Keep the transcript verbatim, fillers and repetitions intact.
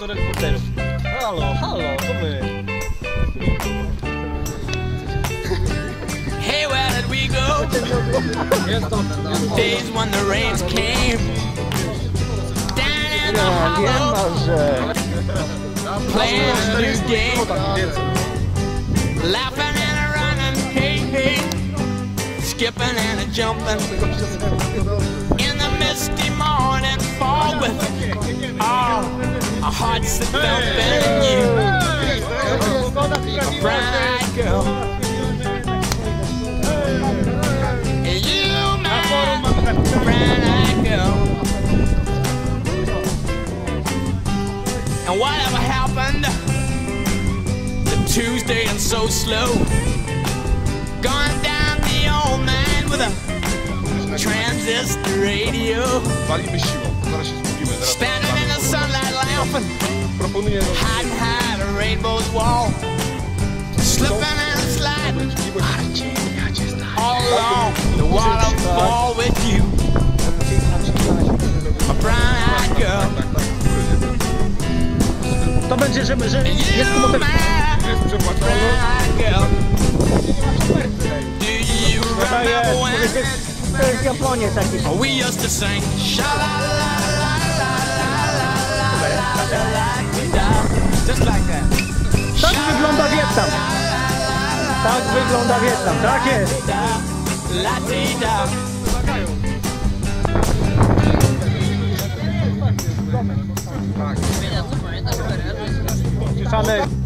reporterów. Halo, halo, to my. Hey, where did we go? Days when the rains came. Down in the hollow, playing a new game. Laughing and a running, hey, hey. Skipping and a jumping. In the misty morning fall with all our hearts that thumping in you. A bright girl. You, my bright girl. And whatever happened to Tuesday and so slow? Gone down the old man with a transistor radio. Standing in the sunlight laughing, hiding behind a rainbow's wall. Slipping and sliding all along the waterfall with you, a brown-eyed girl. To będzie, że, że jest tu motyw. To jest Japoniec jakiś. We used to sing sha la la la la la la, just like that. Tak wygląda Wietnam. Tak wygląda Wietnam, tak jest. Słyszamy.